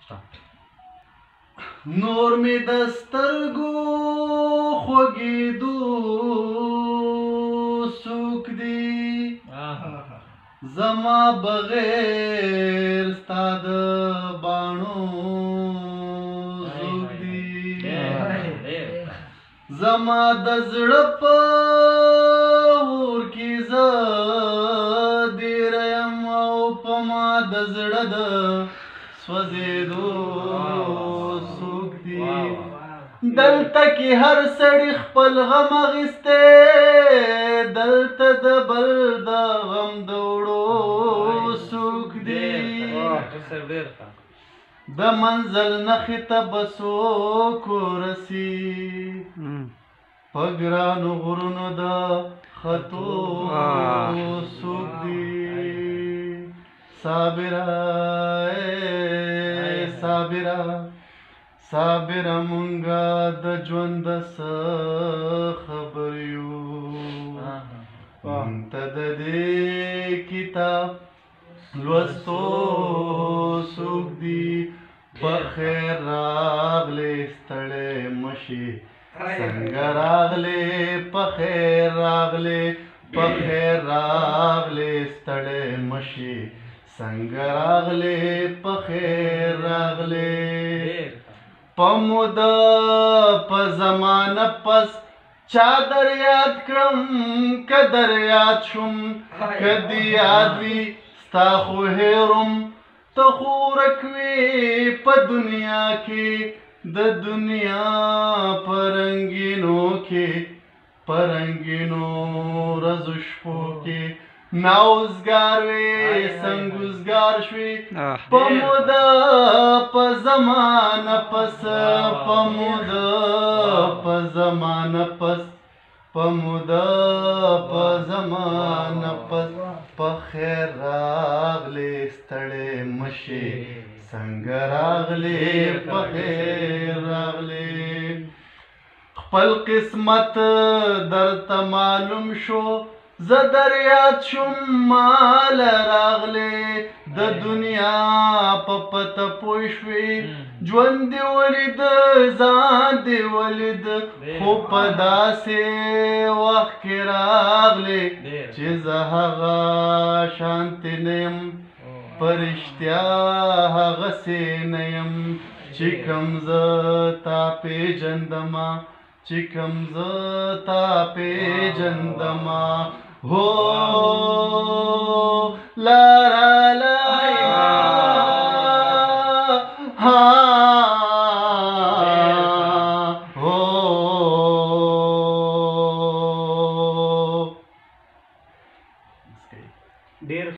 نور می د سترګو خوږېدو څوک دی زما بغیر ستا د باڼو څوک دی زما د زړه په اور کې زه دیره یم او په ما د زړه د سوځېدو څوک دی دلته کې هر سړي خپل غم اخیستی دلته د بل د غم د وړو څوک دی د منزل نښې ته به څوک ورسي په ګرانو غرونو د ختو څوک دی صابره مونږه د ژوند څه خبر یو مونږ ته د دې کتاب لوستو څوک دی په خیر راغلې ستړی مشې څنګه راغلې په خیر راغلې ستړی مشې څنګه راغلې په خیر راغلې په موده په زمانه پس چا در یاد کړم که در یاد شم که دې یاد وي ستا خو هېروم ته خو ورک وې په دنیا کې د دنیا په رنګینو کې په رنګینو ورځو شپو کې ناوزګار وې سنګوزګار شوې په موده په زمانه پس په موده په زمانه پس په موده په زمانه پس په خیر راغلې ستړی مشې څنګه راغلې په خیر راغلې خپل قسمت درته معلوم شو زه در یاد شوم مال راغلې د دنیا په پته پوه شوې ژوند دې ولید ځان دې ولید خو په داسې وخت کې راغلې چې زه هغه شانتې نه یم په رښتیا هغسې نه یم چې کوم زه تا پېژندمه چې کوم زه تا پېژندمه هو لاره